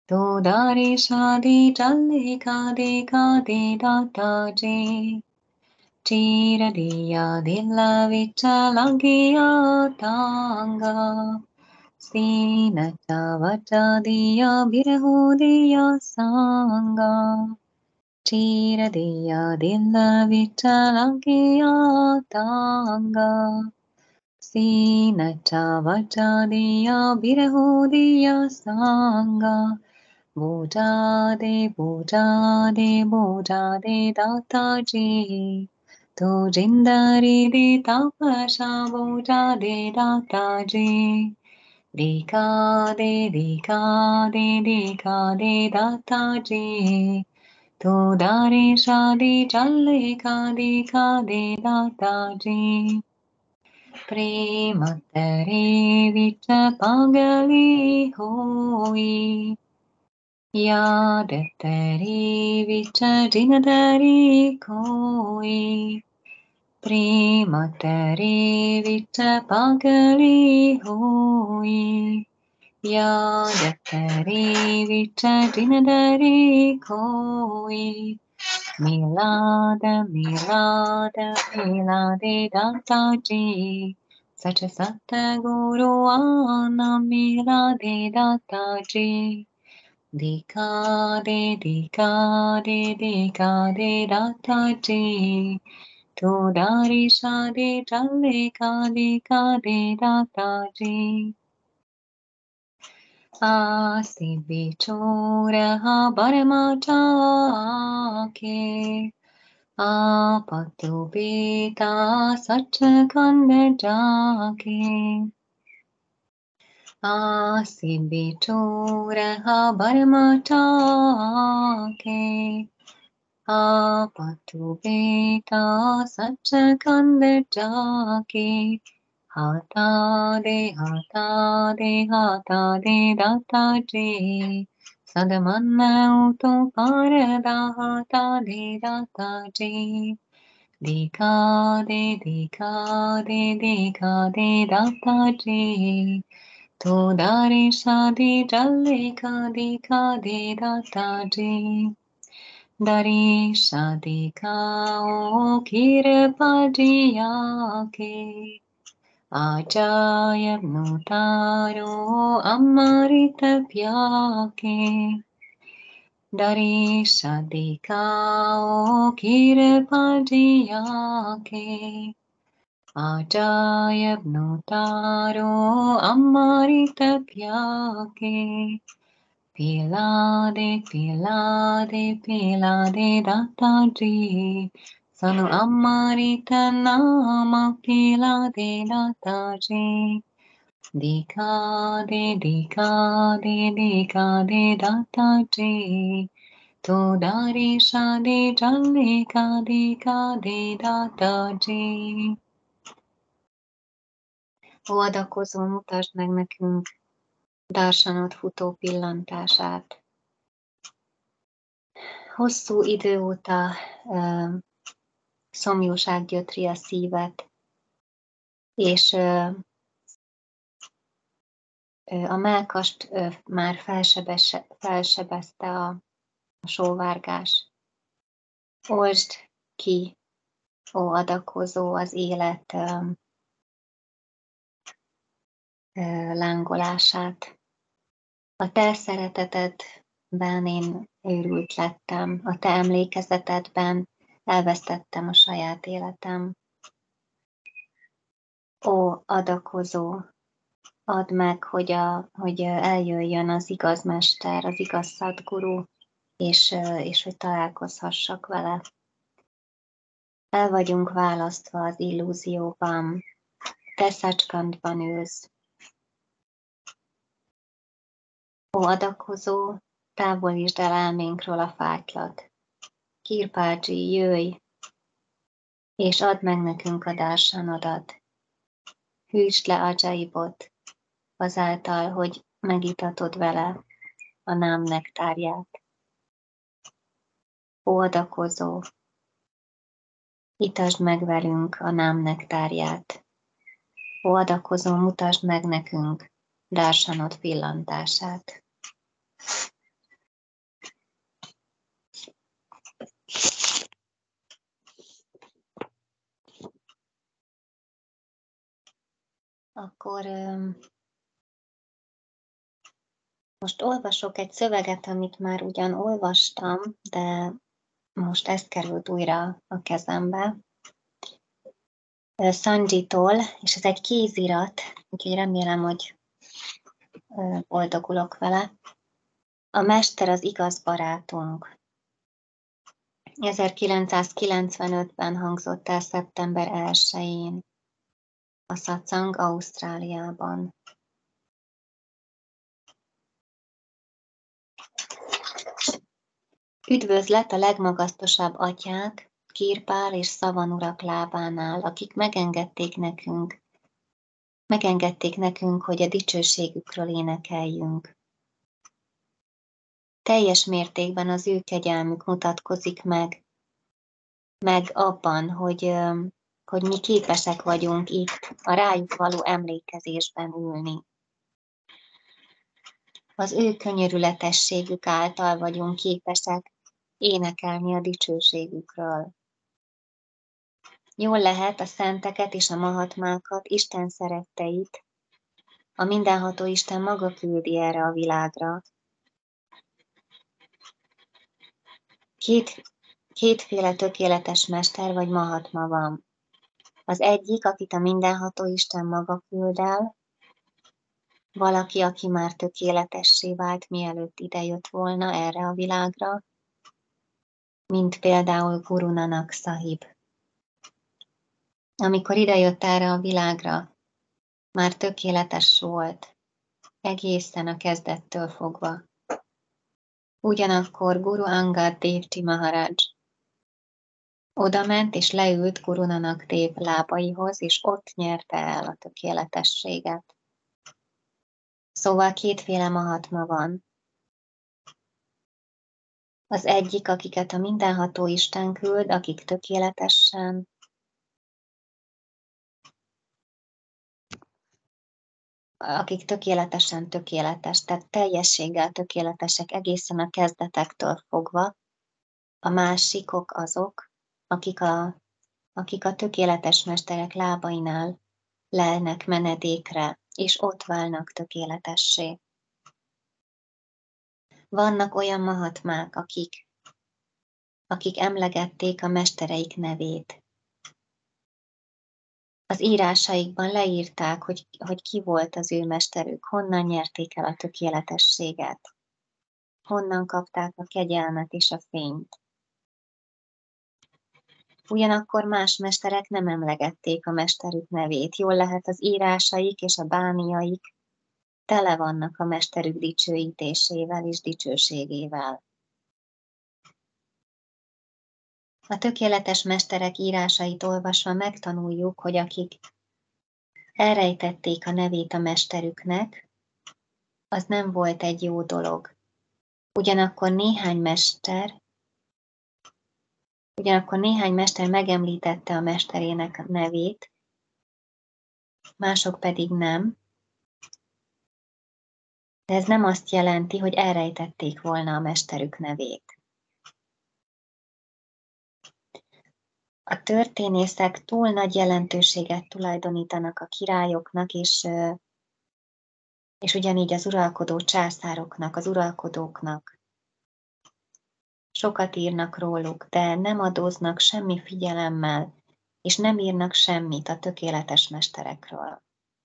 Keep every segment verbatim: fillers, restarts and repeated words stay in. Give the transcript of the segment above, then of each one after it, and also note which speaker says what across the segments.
Speaker 1: Todari shadi challe kade kade dataji. Tira diya dilla vicha lagiya tanga. Sina chavacha diya birhu diya sanga. Tira diya dilla vicha lagiya tanga. Sina chavacha diya birhu diya sanga. Boja de boja de boja de dataji. To jindari de tapasha boja de dataji. Dika de dika de dika de dataji. To dari shadi challe ka dika de dataji. Prematare vicha pagali hoi. Yadatari vichadinadari koi. Prematari vichapagali hoi. Yadatari vichadinadari koi. Milada, milada, milade dataji. Such a Sata Guru Ana milade dataji. Dika de dika de dika de dataji. To dari sha de challe ka dika de dataji. Asti bichora ha baramata ke. Apatu beta sachakanda jake. Asi bichora ha baramata ke. Apatu beta sachakanda jake. Hata de hata de hata de dataji. Sadamanna uto parada hata de dataji. Dika de dika de dika de dataji. To dari shadi jalle ka dika de dataji. Dari shadi ka o kirpadiya ke. Ajaya nutaro amrita pyake. Dari shadikao kirpadiyake. Ajaya nutaro amrita pyake. Pilade, pilade, pilade dataji. Sanu amrita nama pilade dataji. Dika de dika de dika de dataji. To dari sha de jalle ka dika de dataji. Ó adakozó, mutasd meg nekünk Darsanat futó pillantását. Hosszú idő óta uh, szomjúság gyötri a szívet, és uh, a mellkast uh, már felsebezte a, a sóvárgás. Oltsd ki, ó adakozó, az élet uh, uh, lángolását. A te szeretetedben én őrült lettem, a te emlékezetedben elvesztettem a saját életem. Ó adakozó, add meg, hogy, a, hogy eljöjjön az igaz mester, az igaz szadguru, és, és hogy találkozhassak vele. El vagyunk választva az illúzióban, te Szachkhandban ülsz. Ó adakozó, távolítsd el elménkről a fátylat. Kirpádzsi, jöjj, és add meg nekünk a dársanodat. Hűtsd le Ajaibot, azáltal, hogy megitatod vele a nám nektárját. Ó adakozó, itasd meg velünk a nám nektárját. Ó adakozó, mutasd meg nekünk Darsanot pillantását. Akkor most olvasok egy szöveget, amit már ugyan olvastam, de most ezt került újra a kezembe. Sanjitól, és ez egy kézirat, úgyhogy remélem, hogy boldogulok vele. A mester az igaz barátunk. ezerkilencszázkilencvenötben hangzott el szeptember elsején a Satsang Ausztráliában. Üdvözlet a legmagasztosabb atyák, Kirpál és Szavan urak lábánál, akik megengedték nekünk, megengedték nekünk, hogy a dicsőségükről énekeljünk. Teljes mértékben az ő kegyelmük mutatkozik meg, meg abban, hogy, hogy mi képesek vagyunk itt a rájuk való emlékezésben ülni. Az ő könyörületességük által vagyunk képesek énekelni a dicsőségükről. Jól lehet a szenteket és a mahatmákat, Isten szeretteit, a mindenható Isten maga küldi erre a világra. Két, kétféle tökéletes mester vagy mahatma van. Az egyik, akit a mindenható Isten maga küld el, valaki, aki már tökéletessé vált, mielőtt idejött volna erre a világra, mint például Guru Nanak Sahib. Amikor idejött erre a világra, már tökéletes volt, egészen a kezdettől fogva. Ugyanakkor Guru Angad Devji Maharaj oda ment és leült Guru Nanak Dev lábaihoz, és ott nyerte el a tökéletességet. Szóval kétféle mahatma van. Az egyik, akiket a mindenható Isten küld, akik tökéletesen akik tökéletesen tökéletes, tehát teljességgel tökéletesek egészen a kezdetektől fogva. A másikok azok, akik a, akik a tökéletes mesterek lábainál lelnek menedékre, és ott válnak tökéletessé. Vannak olyan mahatmák, akik, akik emlegették a mestereik nevét. Az írásaikban leírták, hogy, hogy ki volt az ő mesterük, honnan nyerték el a tökéletességet, honnan kapták a kegyelmet és a fényt. Ugyanakkor más mesterek nem emlegették a mesterük nevét. Jól lehet, az írásaik és a bániaik tele vannak a mesterük dicsőítésével és dicsőségével. A tökéletes mesterek írásait olvasva megtanuljuk, hogy akik elrejtették a nevét a mesterüknek, az nem volt egy jó dolog. Ugyanakkor néhány mester, ugyanakkor néhány mester megemlítette a mesterének nevét, mások pedig nem, de ez nem azt jelenti, hogy elrejtették volna a mesterük nevét. A történészek túl nagy jelentőséget tulajdonítanak a királyoknak, és, és ugyanígy az uralkodó császároknak, az uralkodóknak. Sokat írnak róluk, de nem adóznak semmi figyelemmel, és nem írnak semmit a tökéletes mesterekről.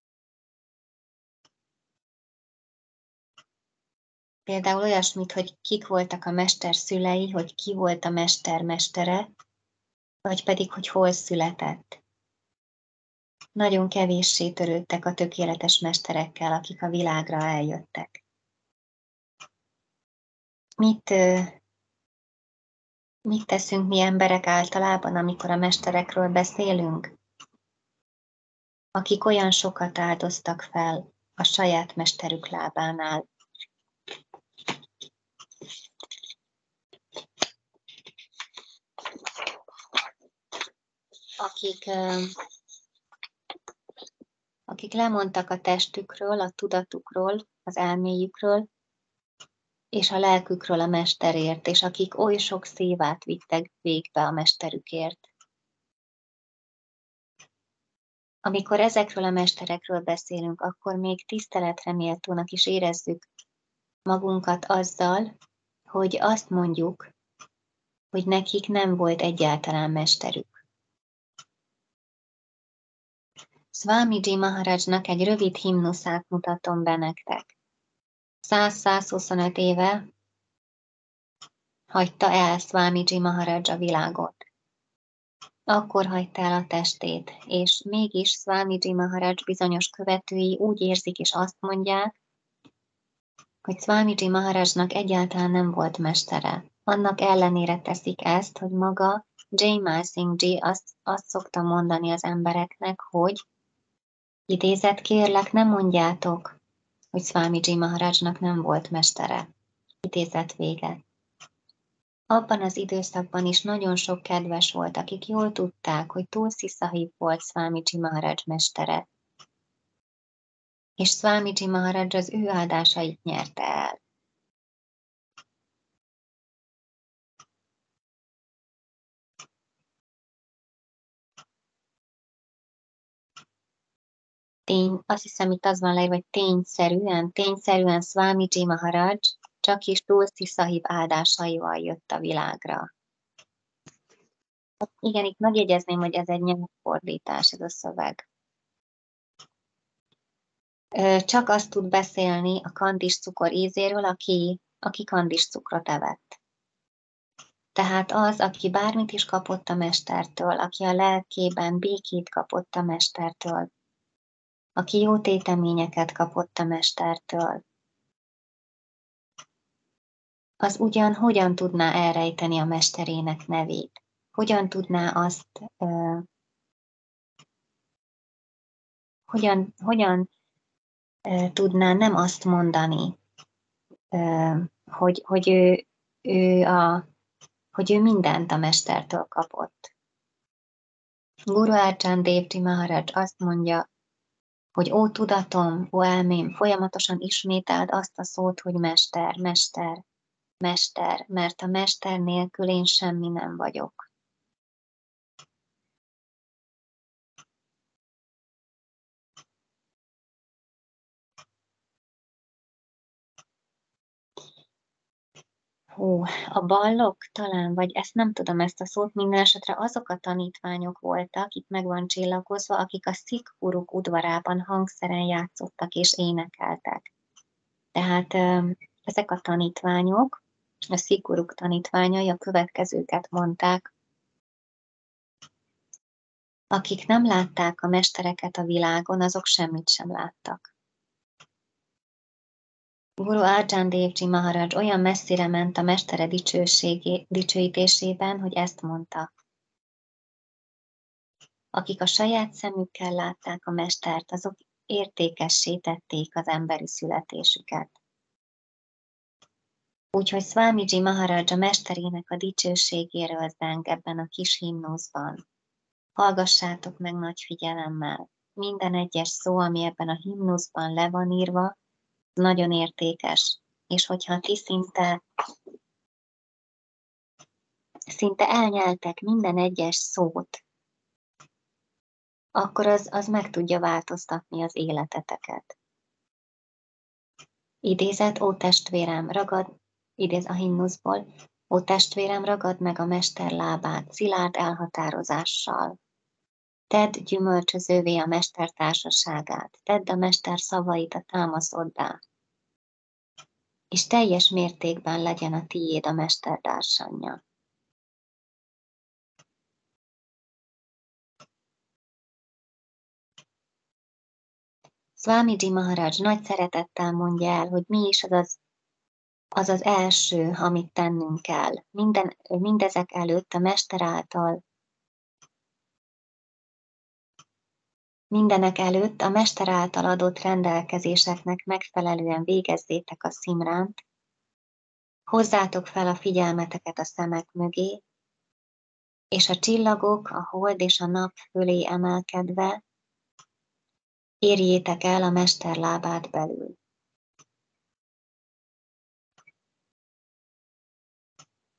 Speaker 1: Például olyasmit, hogy kik voltak a mester szülei, hogy ki volt a mester mestere, vagy pedig, hogy hol született. Nagyon kevéssé törődtek a tökéletes mesterekkel, akik a világra eljöttek. Mit, mit teszünk mi emberek általában, amikor a mesterekről beszélünk? Akik olyan sokat áldoztak fel a saját mesterük lábánál. Akik, akik lemondtak a testükről, a tudatukról, az elméjükről, és a lelkükről a mesterért, és akik oly sok szívát vittek végbe a mesterükért. Amikor ezekről a mesterekről beszélünk, akkor még tiszteletre méltónak is érezzük magunkat azzal, hogy azt mondjuk, hogy nekik nem volt egyáltalán mesterük. Swamiji Maharajnak egy rövid himnuszát mutatom be nektek. száz-százhuszonöt éve hagyta el Swamiji Maharaj a világot. Akkor hagyta el a testét, és mégis Swamiji Maharaj bizonyos követői úgy érzik és azt mondják, hogy Swamiji Maharajnak egyáltalán nem volt mestere. Annak ellenére teszik ezt, hogy maga Jaimal Singh Ji azt, azt szokta mondani az embereknek, hogy idézet, kérlek, ne mondjátok, hogy Swamiji Maharajnak nem volt mestere. Idézet vége. Abban az időszakban is nagyon sok kedves volt, akik jól tudták, hogy Tulsi Sahib volt Swamiji Maharaj mestere. És Swamiji Maharaj az ő áldásait nyerte el. Tény, azt hiszem itt az van leírva, hogy tényszerűen, tényszerűen Swamiji Maharaj csak is Tulsi Sahib áldásaival jött a világra. Igen, itt megjegyezném, hogy ez egy nyelvfordítás, ez a szöveg. Csak azt tud beszélni a kandis cukor ízéről, aki, aki kandis cukrot evett. Tehát az, aki bármit is kapott a mestertől, aki a lelkében békét kapott a mestertől, aki jó téteményeket kapott a mestertől, az ugyan hogyan tudná elrejteni a mesterének nevét? Hogyan tudná azt, uh, hogyan, hogyan uh, tudná nem azt mondani, uh, hogy, hogy, ő, ő a, hogy ő mindent a mestertől kapott. Guru Arjan Dev Ji Maharaj azt mondja, hogy ó tudatom, ó elmém, folyamatosan ismételd azt a szót, hogy mester, mester, mester, mert a mester nélkül én semmi nem vagyok. Hú, a ballok talán, vagy ezt nem tudom ezt a szót, minden esetre azok a tanítványok voltak, itt meg van csillagozva, akik a Sikh guruk udvarában hangszeren játszottak és énekeltek. Tehát ezek a tanítványok, a Sikh guruk tanítványai a következőket mondták, akik nem látták a mestereket a világon, azok semmit sem láttak. Guru Arjan Dev Ji Maharaj olyan messzire ment a mestere dicsőítésében, hogy ezt mondta. Akik a saját szemükkel látták a mestert, azok értékessé tették az emberi születésüket. Úgyhogy Swamiji Maharaj a mesterének a dicsőségéről zeng ebben a kis himnuszban. Hallgassátok meg nagy figyelemmel. Minden egyes szó, ami ebben a himnuszban le van írva, nagyon értékes. És hogyha ti szinte, szinte elnyeltek minden egyes szót, akkor az, az meg tudja változtatni az életeteket. Idézet, ó testvérem, ragad, idéz a himnuszból, ó testvérem, ragad meg a mester lábát, szilárd elhatározással. Tedd gyümölcsözővé a mester társaságát, tedd a mester szavait a támaszoddá, és teljes mértékben legyen a tiéd a mester dársanja. Swamiji Maharaj nagy szeretettel mondja el, hogy mi is az az, az, az első, amit tennünk kell. Minden, mindezek előtt a mester által Mindenek előtt a mester által adott rendelkezéseknek megfelelően végezzétek a szimránt, hozzátok fel a figyelmeteket a szemek mögé, és a csillagok, a hold és a nap fölé emelkedve, érjétek el a mester lábát belül.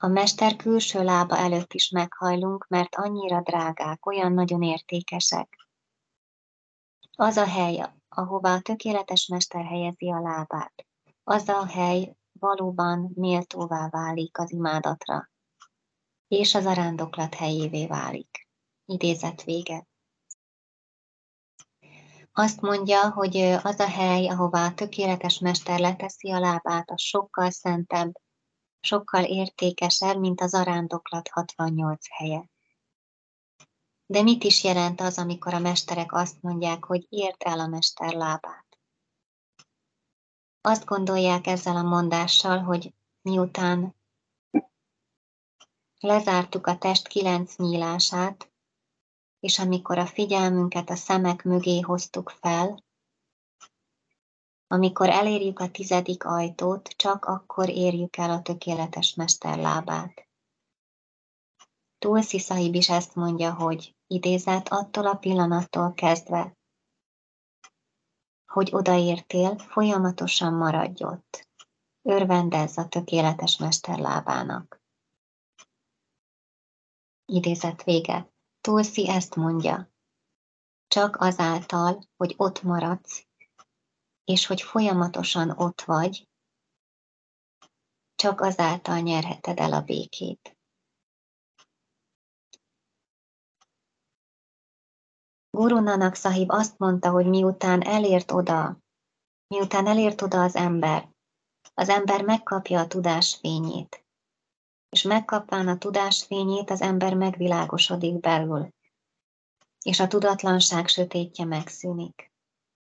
Speaker 1: A mester külső lába előtt is meghajlunk, mert annyira drágák, olyan nagyon értékesek. Az a hely, ahová a tökéletes mester helyezi a lábát, az a hely valóban méltóvá válik az imádatra, és az arándoklat helyévé válik. Idézet vége. Azt mondja, hogy az a hely, ahová a tökéletes mester leteszi a lábát, az sokkal szentebb, sokkal értékesebb, mint az arándoklat hatvannyolc helye. De mit is jelent az, amikor a mesterek azt mondják, hogy ért el a mester lábát? Azt gondolják ezzel a mondással, hogy miután lezártuk a test kilenc nyílását, és amikor a figyelmünket a szemek mögé hoztuk fel, amikor elérjük a tizedik ajtót, csak akkor érjük el a tökéletes mester lábát. Tulsi Sahib is ezt mondja, hogy idézet attól a pillanattól kezdve, hogy odaértél, folyamatosan maradj ott. Örvendezz a tökéletes mester lábának. Idézet vége. Tulsi ezt mondja. Csak azáltal, hogy ott maradsz, és hogy folyamatosan ott vagy, csak azáltal nyerheted el a békét. Guru Nanak Sahib azt mondta, hogy miután elért oda, miután elért oda az ember, az ember megkapja a tudás fényét, és megkapván a tudás fényét, az ember megvilágosodik belül, és a tudatlanság sötétje megszűnik.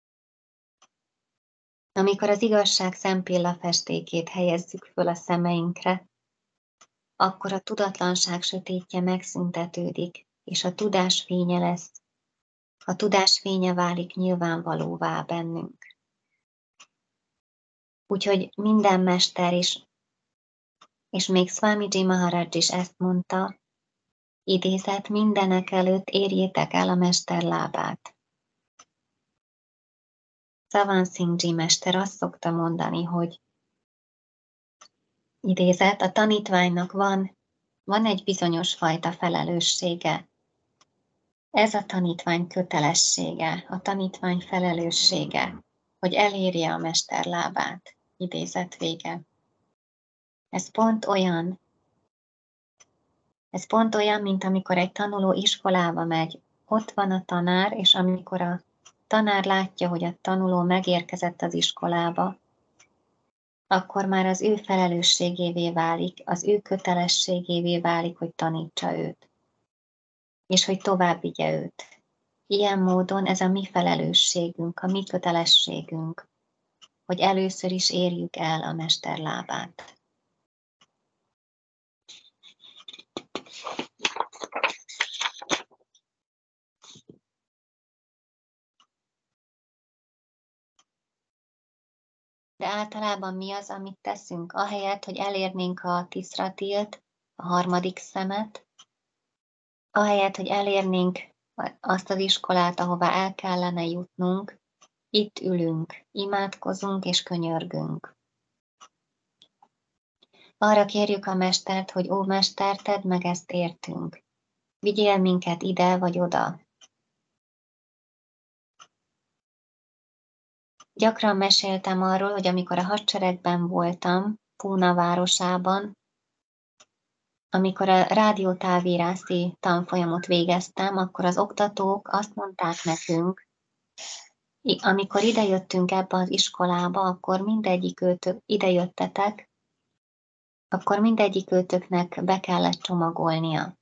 Speaker 1: Amikor az igazság szempilla festékét helyezzük föl a szemeinkre, akkor a tudatlanság sötétje megszüntetődik, és a tudás fénye lesz. A tudás fénye válik nyilvánvalóvá bennünk. Úgyhogy minden mester is, és még Swamiji Maharaj is ezt mondta, idézet, mindenek előtt érjétek el a mester lábát. Savan Singh mester azt szokta mondani, hogy idézet, a tanítványnak van, van egy bizonyos fajta felelőssége. Ez a tanítvány kötelessége, a tanítvány felelőssége, hogy elérje a mester lábát. Idézet vége. Ez pont olyan, ez pont olyan, mint amikor egy tanuló iskolába megy. Ott van a tanár, és amikor a tanár látja, hogy a tanuló megérkezett az iskolába, akkor már az ő felelősségévé válik, az ő kötelességévé válik, hogy tanítsa őt, és hogy tovább vigye őt. Ilyen módon ez a mi felelősségünk, a mi kötelességünk, hogy először is érjük el a mester lábát. De általában mi az, amit teszünk? Ahelyett, hogy elérnénk a tiszratilt, a harmadik szemet, ahelyett, hogy elérnénk azt az iskolát, ahová el kellene jutnunk, itt ülünk, imádkozunk és könyörgünk. Arra kérjük a mestert, hogy ó, mester, tedd meg, ezt értünk. Vigyél minket ide vagy oda. Gyakran meséltem arról, hogy amikor a hadseregben voltam, Púna városában, amikor a rádiótávírászi tanfolyamot végeztem, akkor az oktatók azt mondták nekünk, amikor idejöttünk ebbe az iskolába, akkor mindegyik őtök idejöttetek, akkor mindegyik őtöknek be kellett csomagolnia.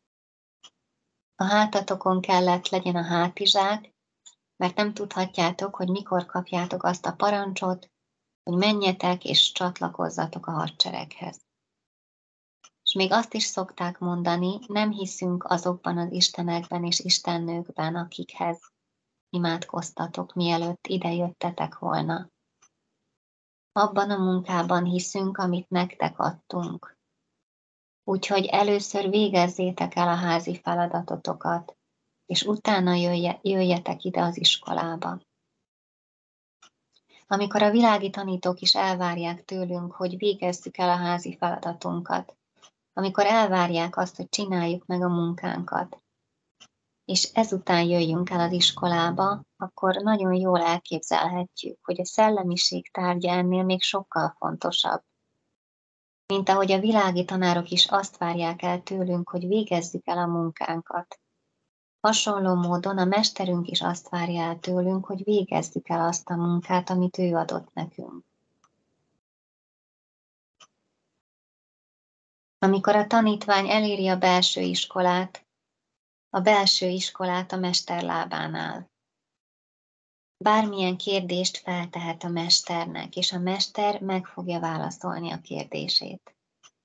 Speaker 1: A hátatokon kellett legyen a hátizsák, mert nem tudhatjátok, hogy mikor kapjátok azt a parancsot, hogy menjetek és csatlakozzatok a hadsereghez. És még azt is szokták mondani, nem hiszünk azokban az istenekben és istennőkben, akikhez imádkoztatok, mielőtt idejöttetek volna. Abban a munkában hiszünk, amit nektek adtunk. Úgyhogy először végezzétek el a házi feladatotokat, és utána jöjje, jöjjetek ide az iskolába. Amikor a világi tanítók is elvárják tőlünk, hogy végezzük el a házi feladatunkat, amikor elvárják azt, hogy csináljuk meg a munkánkat, és ezután jöjjünk el az iskolába, akkor nagyon jól elképzelhetjük, hogy a szellemiség tárgya ennél még sokkal fontosabb. Mint ahogy a világi tanárok is azt várják el tőlünk, hogy végezzük el a munkánkat. Hasonló módon a mesterünk is azt várja el tőlünk, hogy végezzük el azt a munkát, amit ő adott nekünk. Amikor a tanítvány eléri a belső iskolát, a belső iskolát a mester lábánál. Bármilyen kérdést feltehet a mesternek, és a mester meg fogja válaszolni a kérdését.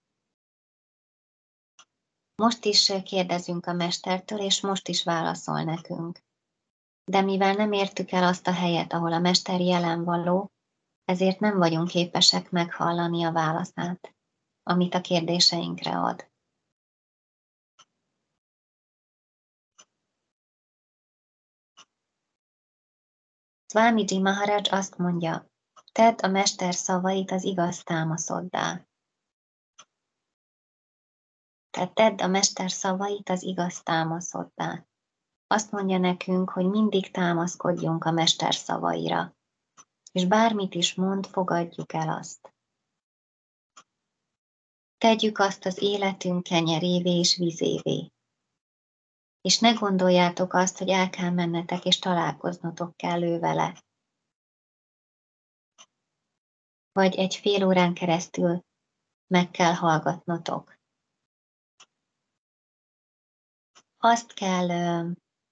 Speaker 1: Most is kérdezünk a mestertől, és most is válaszol nekünk. De mivel nem értük el azt a helyet, ahol a mester jelen való, ezért nem vagyunk képesek meghallani a válaszát, amit a kérdéseinkre ad. Swamiji Maharaj azt mondja, tedd a mester szavait az igaz támaszoddá. Tehát tedd a mester szavait az igaz támaszoddá. Azt mondja nekünk, hogy mindig támaszkodjunk a mester szavaira, és bármit is mond, fogadjuk el azt. Tegyük azt az életünk kenyerévé és vizévé. És ne gondoljátok azt, hogy el kell mennetek és találkoznotok kell ő vele. Vagy egy fél órán keresztül meg kell hallgatnotok. Azt kell ö,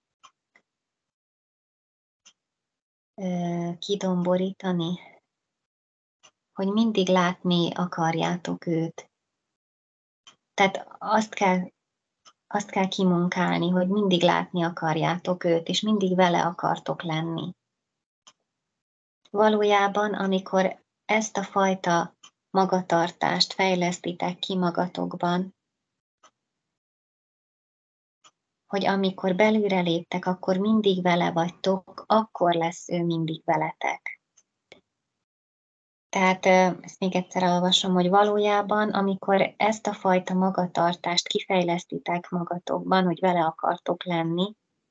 Speaker 1: ö, kidomborítani, hogy mindig látni akarjátok őt. Tehát azt kell, azt kell kimunkálni, hogy mindig látni akarjátok őt, és mindig vele akartok lenni. Valójában, amikor ezt a fajta magatartást fejlesztitek ki magatokban, hogy amikor belülre léptek, akkor mindig vele vagytok, akkor lesz ő mindig veletek. Tehát ezt még egyszer olvasom, hogy valójában, amikor ezt a fajta magatartást kifejlesztitek magatokban, hogy vele akartok lenni,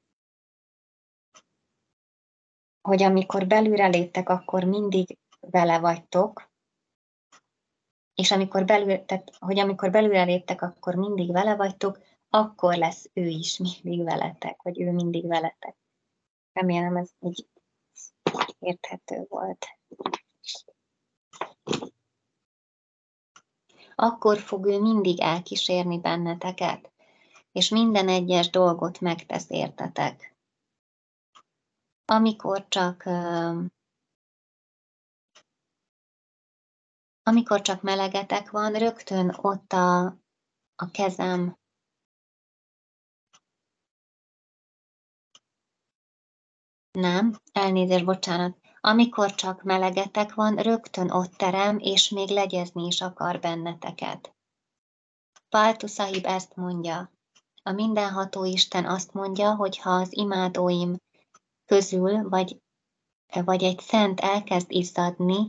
Speaker 1: hogy amikor belülre léptek, akkor mindig vele vagytok, és amikor belül, tehát, hogy amikor belülre léptek, akkor mindig vele vagytok, akkor lesz ő is mindig veletek, vagy ő mindig veletek. Remélem ez így érthető volt. Akkor fog ő mindig elkísérni benneteket, és minden egyes dolgot megtesz értetek. Amikor csak, amikor csak melegetek van, rögtön ott a, a kezem, nem, elnézést, bocsánat, amikor csak melegetek van, rögtön ott terem, és még legyezni is akar benneteket. Páltu Szahib ezt mondja. A mindenható Isten azt mondja, hogy ha az imádóim közül, vagy, vagy egy szent elkezd izzadni,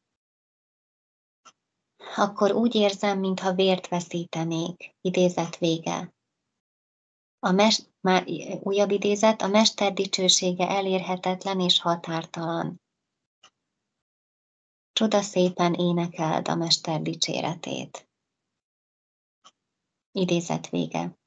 Speaker 1: akkor úgy érzem, mintha vért veszítenék. Idézet vége. A mest, már újabb idézet, a mester dicsősége elérhetetlen és határtalan. Csoda szépen énekeld a mester dicséretét. Idézet vége.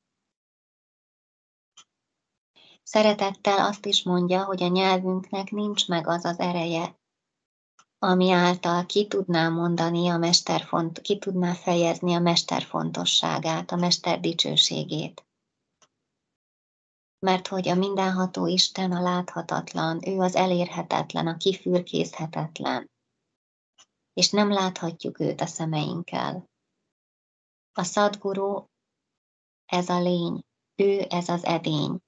Speaker 1: Szeretettel azt is mondja, hogy a nyelvünknek nincs meg az az ereje, ami által ki tudná mondani a mester font, ki tudná fejezni a mester fontosságát, a mester dicsőségét. Mert hogy a mindenható Isten a láthatatlan, ő az elérhetetlen, a kifürkészhetetlen, és nem láthatjuk őt a szemeinkkel. A Szadguru ez a lény, ő ez az edény,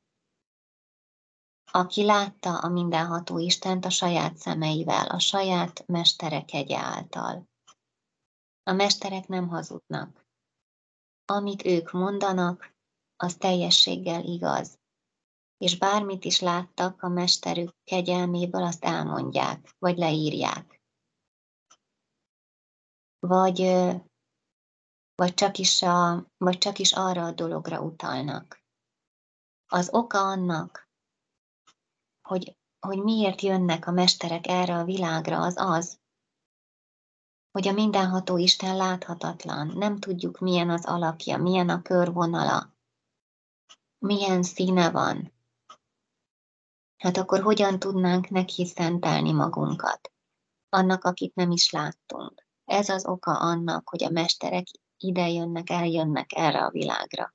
Speaker 1: aki látta a mindenható Istent a saját szemeivel, a saját mestere kegye által. A mesterek nem hazudnak. Amit ők mondanak, az teljességgel igaz. És bármit is láttak a mesterük kegyelméből, azt elmondják, vagy leírják. Vagy, vagy csak is, a, vagy csak is arra a dologra utalnak. Az oka annak, hogy, hogy miért jönnek a mesterek erre a világra, az az, hogy a mindenható Isten láthatatlan, nem tudjuk, milyen az alakja, milyen a körvonala, milyen színe van. Hát akkor hogyan tudnánk neki szentelni magunkat? Annak, akit nem is láttunk. Ez az oka annak, hogy a mesterek ide jönnek, eljönnek erre a világra.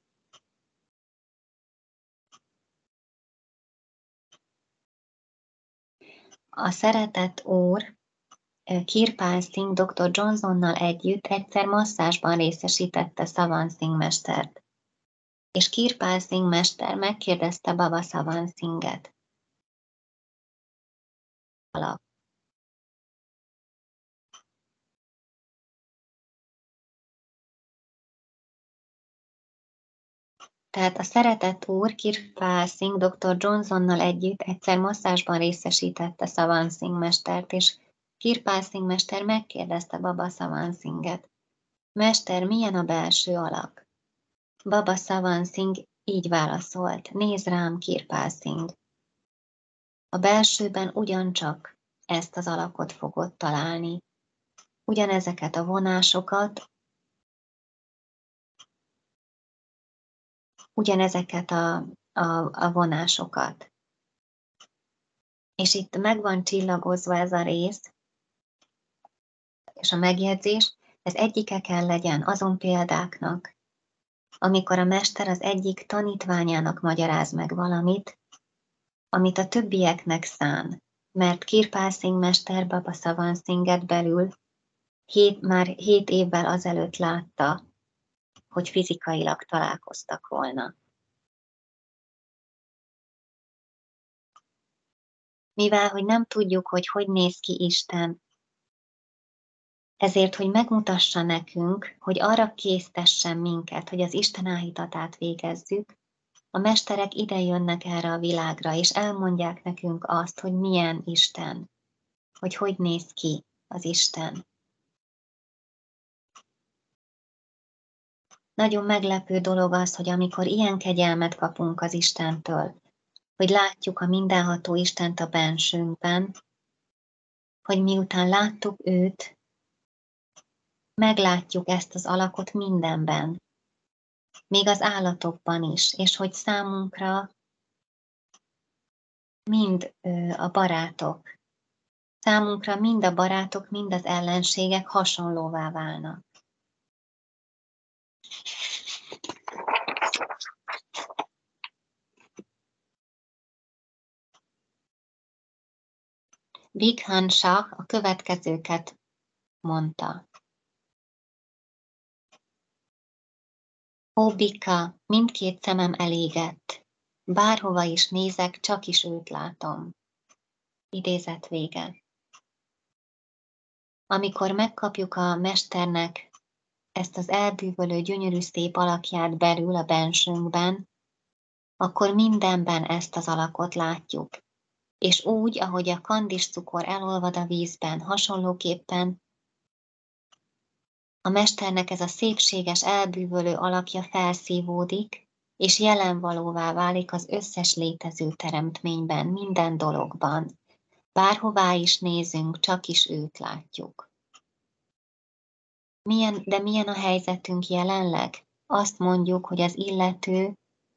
Speaker 1: A szeretett úr Kirpal Singh doktor Johnsonnal együtt egyszer masszázsban részesítette Savan Singh mestert. És Kirpal Singh mester megkérdezte Baba Savan Singhet. Tehát a szeretett úr Kirpal Singh doktor Johnsonnal együtt egyszer masszázsban részesítette Savan Singh mestert, és Kirpal Singh mester megkérdezte Baba Savan Singhet. Mester, milyen a belső alak? Baba Savan Singh így válaszolt, nézd rám, Kirpal Singh. A belsőben ugyancsak ezt az alakot fogod találni. Ugyanezeket a vonásokat, ugyanezeket a, a, a vonásokat. És itt meg van csillagozva ez a rész, és a megjegyzés, ez egyike kell legyen azon példáknak, amikor a mester az egyik tanítványának magyaráz meg valamit, amit a többieknek szán, mert Kirpal Singh mester Baba Savan Singhet belül hét, már hét évvel azelőtt látta, hogy fizikailag találkoztak volna. Mivel, hogy nem tudjuk, hogy hogy néz ki Isten, ezért, hogy megmutassa nekünk, hogy arra késztessen minket, hogy az Isten áhítatát végezzük, a mesterek ide jönnek erre a világra, és elmondják nekünk azt, hogy milyen Isten, hogy hogy néz ki az Isten. Nagyon meglepő dolog az, hogy amikor ilyen kegyelmet kapunk az Istentől, hogy látjuk a mindenható Istent a bensőnkben, hogy miután láttuk őt, meglátjuk ezt az alakot mindenben, még az állatokban is, és hogy számunkra mind a barátok, számunkra mind a barátok, mind az ellenségek hasonlóvá válnak. Bighan Shah a következőket mondta. Ó, Bika, mindkét szemem elégett, bárhova is nézek, csak is őt látom. Idézet vége. Amikor megkapjuk a mesternek ezt az elbűvölő, gyönyörű, szép alakját belül a bensőnkben, akkor mindenben ezt az alakot látjuk. És úgy, ahogy a kandis cukor elolvad a vízben, hasonlóképpen a mesternek ez a szépséges, elbűvölő alakja felszívódik, és jelenvalóvá válik az összes létező teremtményben, minden dologban. Bárhová is nézünk, csak is őt látjuk. Milyen, de milyen a helyzetünk jelenleg? Azt mondjuk, hogy az illető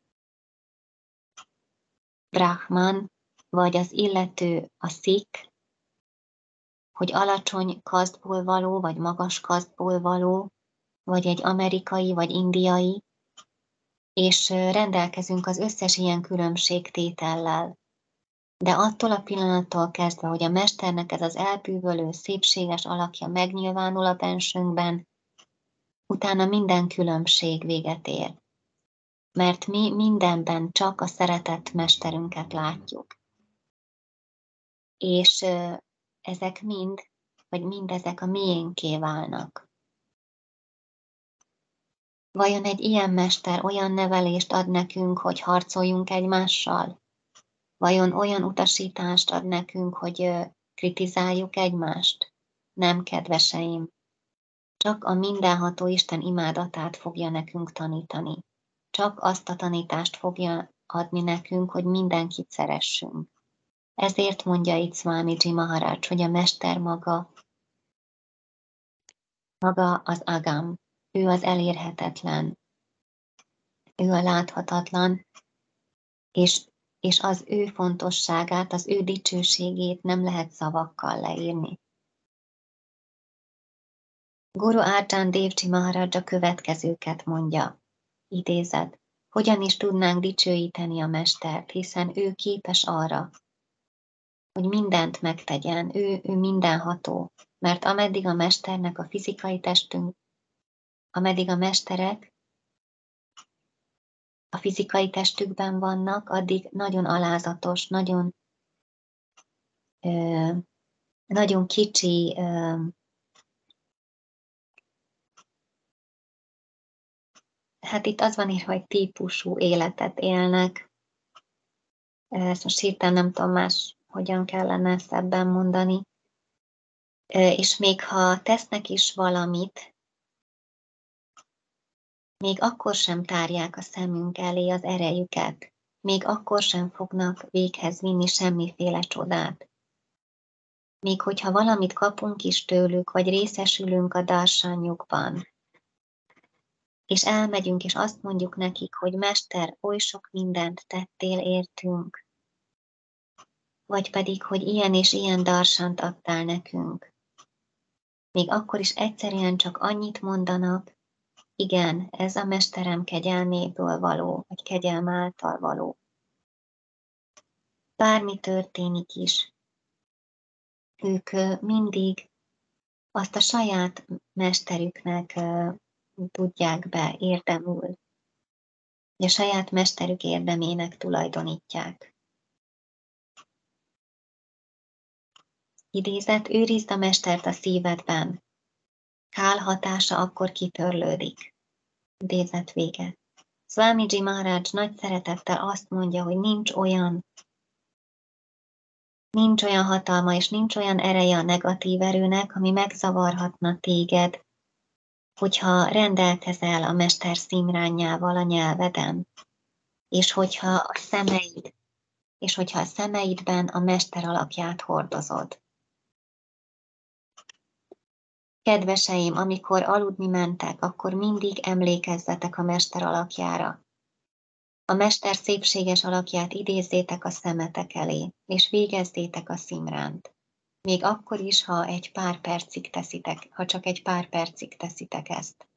Speaker 1: Brahman, vagy az illető a Sikh, hogy alacsony kasztból való, vagy magas kasztból való, vagy egy amerikai, vagy indiai, és rendelkezünk az összes ilyen különbségtétellel. De attól a pillanattól kezdve, hogy a mesternek ez az elbűvölő, szépséges alakja megnyilvánul a bensőnkben, utána minden különbség véget ér. Mert mi mindenben csak a szeretett mesterünket látjuk. És ezek mind, vagy mindezek a miénké válnak. Vajon egy ilyen mester olyan nevelést ad nekünk, hogy harcoljunk egymással? Vajon olyan utasítást ad nekünk, hogy kritizáljuk egymást? Nem, kedveseim. Csak a mindenható Isten imádatát fogja nekünk tanítani. Csak azt a tanítást fogja adni nekünk, hogy mindenkit szeressünk. Ezért mondja itt Swamiji Maharaj, hogy a Mester maga, maga az Agam, ő az elérhetetlen, ő a láthatatlan, és, és az ő fontosságát, az ő dicsőségét nem lehet szavakkal leírni. Guru Arjan Devji Maharaj a következőket mondja, idézet, hogyan is tudnánk dicsőíteni a Mestert, hiszen ő képes arra, hogy mindent megtegyen, ő, ő mindenható, mert ameddig a Mesternek a fizikai testünk, ameddig a mesterek a fizikai testükben vannak, addig nagyon alázatos, nagyon, ö, nagyon kicsi, ö, hát itt az van írva, hogy típusú életet élnek. Ezt most hirtelen nem tudom más, hogyan kellene szebben mondani. És még ha tesznek is valamit, még akkor sem tárják a szemünk elé az erejüket, még akkor sem fognak véghez vinni semmiféle csodát. Még hogyha valamit kapunk is tőlük, vagy részesülünk a darsanyjukban, és elmegyünk, és azt mondjuk nekik, hogy Mester, oly sok mindent tettél értünk, vagy pedig, hogy ilyen és ilyen darsant adtál nekünk. Még akkor is egyszerűen csak annyit mondanak, igen, ez a Mesterem kegyelméből való, vagy kegyelm által való. Bármi történik is, ők mindig azt a saját mesterüknek tudják be érdemül, hogy a saját mesterük érdemének tulajdonítják. Idézet, őrizd a Mestert a szívedben, kál hatása akkor kitörlődik. Idézet vége. Swamiji Maharaj nagy szeretettel azt mondja, hogy nincs olyan, nincs olyan hatalma és nincs olyan ereje a negatív erőnek, ami megzavarhatna téged, hogyha rendelkezel a Mester szimránjával a nyelveden, és hogyha a szemeid, és hogyha a szemeidben a Mester alakját hordozod. Kedveseim, amikor aludni mentek, akkor mindig emlékezzetek a Mester alakjára. A Mester szépséges alakját idézzétek a szemetek elé, és végezzétek a szimránt. Még akkor is, ha egy pár percig teszitek, ha csak egy pár percig teszitek ezt.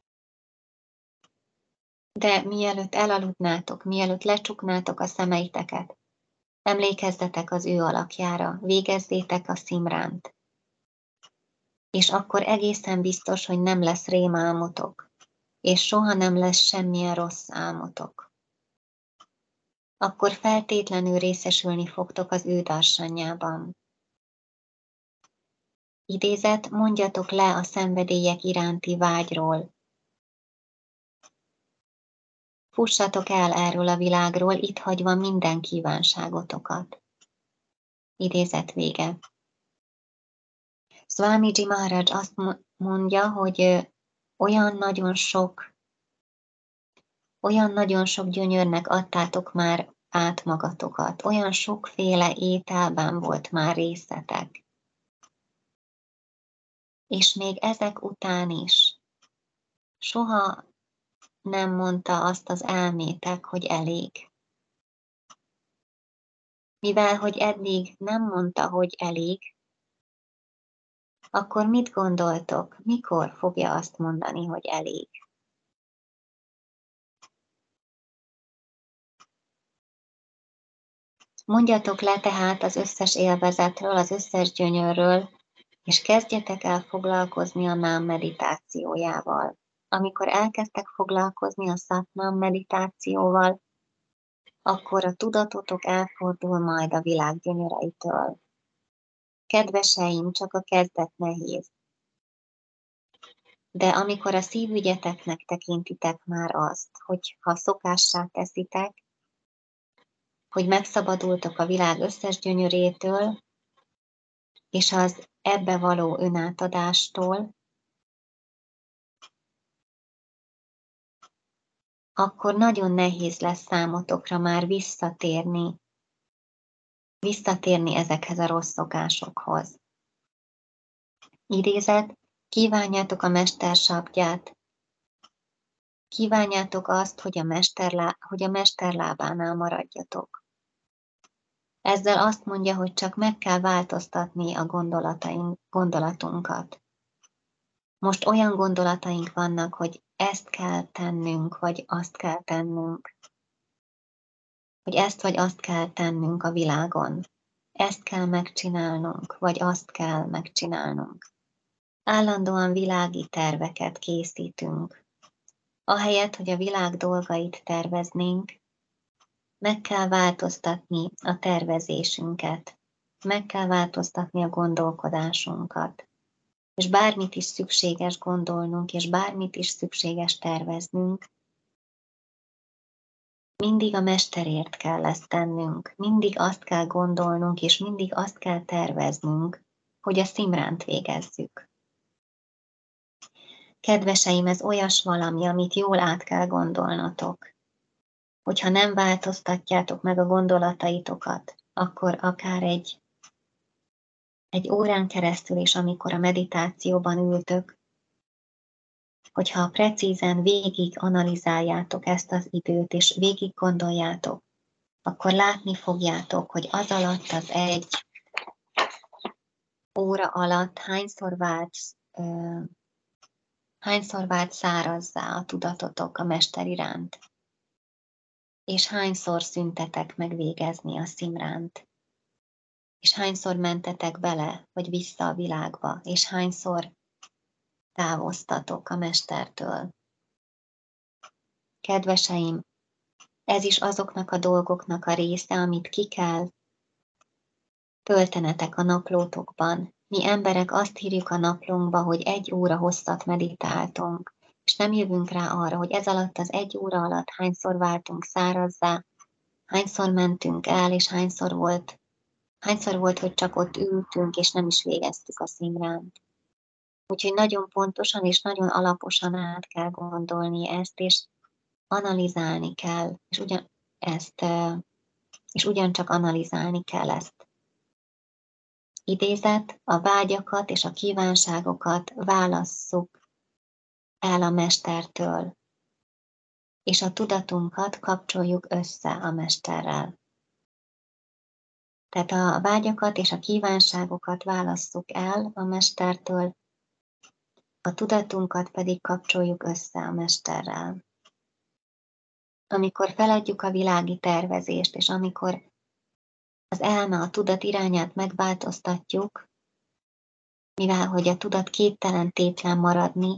Speaker 1: De mielőtt elaludnátok, mielőtt lecsuknátok a szemeiteket, emlékezzetek az ő alakjára, végezzétek a szimránt. És akkor egészen biztos, hogy nem lesz rémálmotok, és soha nem lesz semmilyen rossz álmotok. Akkor feltétlenül részesülni fogtok az ő darsanyjában. Idézet, mondjatok le a szenvedélyek iránti vágyról. Fussatok el erről a világról, itt hagyva minden kívánságotokat. Idézet vége. Swamiji Maharaj azt mondja, hogy olyan nagyon sok, olyan nagyon sok gyönyörnek adtátok már át magatokat, olyan sokféle ételben volt már részetek. És még ezek után is soha nem mondta azt az elmétek, hogy elég. Mivel, hogy eddig nem mondta, hogy elég, akkor mit gondoltok, mikor fogja azt mondani, hogy elég? Mondjatok le tehát az összes élvezetről, az összes gyönyörről, és kezdjetek el foglalkozni a nám meditációjával. Amikor elkezdtek foglalkozni a szatnám meditációval, akkor a tudatotok elfordul majd a világ gyönyöreitől. Kedveseim, csak a kezdet nehéz. De amikor a szívügyeteknek tekintitek már azt, hogy ha szokássá teszitek, hogy megszabadultok a világ összes gyönyörétől, és az ebbe való önátadástól, akkor nagyon nehéz lesz számotokra már visszatérni, visszatérni ezekhez a rossz szokásokhoz. Idézet, kívánjátok a mester sapját, kívánjátok azt, hogy a mester, lá, hogy a mester lábánál maradjatok. Ezzel azt mondja, hogy csak meg kell változtatni a gondolataink, gondolatunkat. Most olyan gondolataink vannak, hogy ezt kell tennünk, vagy azt kell tennünk. Hogy ezt vagy azt kell tennünk a világon. Ezt kell megcsinálnunk, vagy azt kell megcsinálnunk. Állandóan világi terveket készítünk. Ahelyett, hogy a világ dolgait terveznénk, meg kell változtatni a tervezésünket. Meg kell változtatni a gondolkodásunkat. És bármit is szükséges gondolnunk, és bármit is szükséges terveznünk, mindig a mesterért kell ezt tennünk, mindig azt kell gondolnunk, és mindig azt kell terveznünk, hogy a szimránt végezzük. Kedveseim, ez olyas valami, amit jól át kell gondolnotok. Hogyha nem változtatjátok meg a gondolataitokat, akkor akár egy, egy órán keresztül is, amikor a meditációban ültök, hogyha precízen végig analizáljátok ezt az időt, és végig gondoljátok, akkor látni fogjátok, hogy az alatt, az egy óra alatt hányszor vált, uh, hányszor vált szárazzá a tudatotok a mester iránt, és hányszor szüntetek meg végezni a szimránt, és hányszor mentetek bele, vagy vissza a világba, és hányszor távoztatok a mestertől. Kedveseim, ez is azoknak a dolgoknak a része, amit ki kell töltenetek a naplótokban. Mi emberek azt írjuk a naplónkba, hogy egy óra hosszat meditáltunk, és nem jövünk rá arra, hogy ez alatt az egy óra alatt hányszor váltunk szárazzá, hányszor mentünk el, és hányszor volt, hányszor volt, hogy csak ott ültünk, és nem is végeztük a szimránt. Úgyhogy nagyon pontosan és nagyon alaposan át kell gondolni ezt, és analizálni kell, és, ugyan, ezt, és ugyancsak analizálni kell ezt. Idézet, a vágyakat és a kívánságokat válasszuk el a mestertől, és a tudatunkat kapcsoljuk össze a mesterrel. Tehát a vágyakat és a kívánságokat válasszuk el a mestertől, a tudatunkat pedig kapcsoljuk össze a mesterrel. Amikor feladjuk a világi tervezést, és amikor az elme, a tudat irányát megváltoztatjuk, mivel hogy a tudat képtelen tétlen maradni,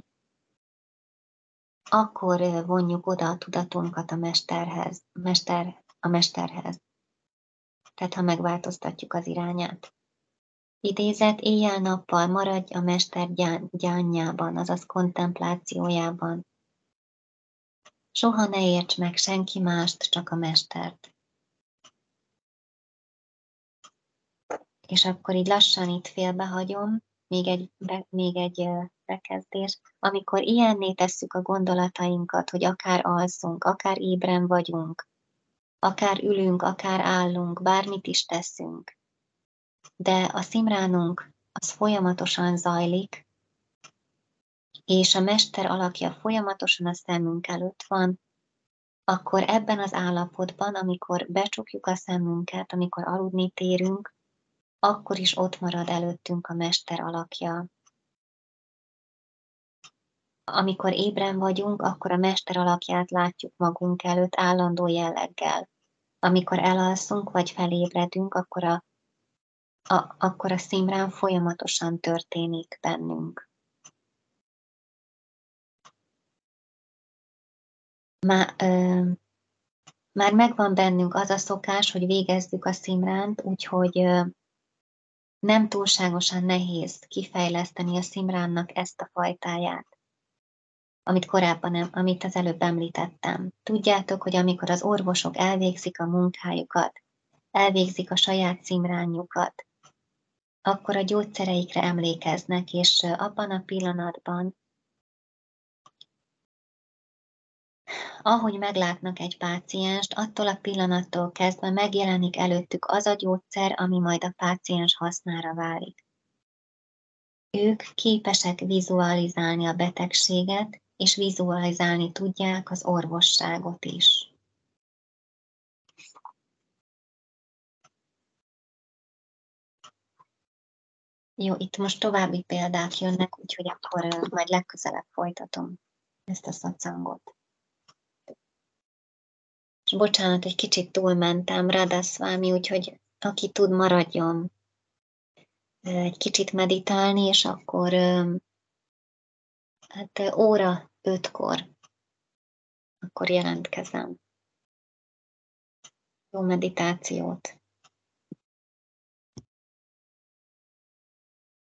Speaker 1: akkor vonjuk oda a tudatunkat a mesterhez, mester, a mesterhez. Tehát ha megváltoztatjuk az irányát. Idézet, éjjel-nappal maradj a mester gyánjában, azaz kontemplációjában. Soha ne érts meg senki mást, csak a mestert. És akkor így lassan itt félbehagyom, még egy, még egy bekezdés. Amikor ilyenné tesszük a gondolatainkat, hogy akár alszunk, akár ébren vagyunk, akár ülünk, akár állunk, bármit is teszünk, de a szimránunk az folyamatosan zajlik, és a mester alakja folyamatosan a szemünk előtt van, akkor ebben az állapotban, amikor becsukjuk a szemünket, amikor aludni térünk, akkor is ott marad előttünk a mester alakja. Amikor ébren vagyunk, akkor a mester alakját látjuk magunk előtt állandó jelleggel. Amikor elalszunk vagy felébredünk, akkor a, a, akkor a szimrán folyamatosan történik bennünk. Már, ö, már megvan bennünk az a szokás, hogy végezzük a szimránt, úgyhogy ö, nem túlságosan nehéz kifejleszteni a szimránnak ezt a fajtáját, amit korábban, nem, amit az előbb említettem. Tudjátok, hogy amikor az orvosok elvégzik a munkájukat, elvégzik a saját szimránjukat, akkor a gyógyszereikre emlékeznek, és abban a pillanatban ahogy meglátnak egy pácienst, attól a pillanattól kezdve megjelenik előttük az a gyógyszer, ami majd a páciens hasznára válik. Ők képesek vizualizálni a betegséget, és vizualizálni tudják az orvosságot is. Jó, itt most további példák jönnek, úgyhogy akkor majd legközelebb folytatom ezt a szacangot. És bocsánat, egy kicsit túlmentem, Radhaswami, úgyhogy aki tud, maradjon egy kicsit meditálni, és akkor hát óra ötkor akkor jelentkezem. Jó meditációt!